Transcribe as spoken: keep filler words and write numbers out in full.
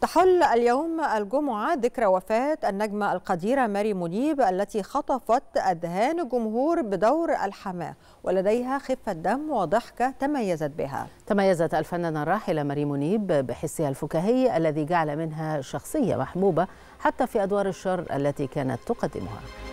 تحل اليوم الجمعة ذكرى وفاة النجمة القديرة ماري منيب التي خطفت أذهان الجمهور بدور الحماة، ولديها خفة دم وضحكة تميزت بها. تميزت الفنانة الراحلة ماري منيب بحسها الفكاهي الذي جعل منها شخصية محبوبة حتى في أدوار الشر التي كانت تقدمها.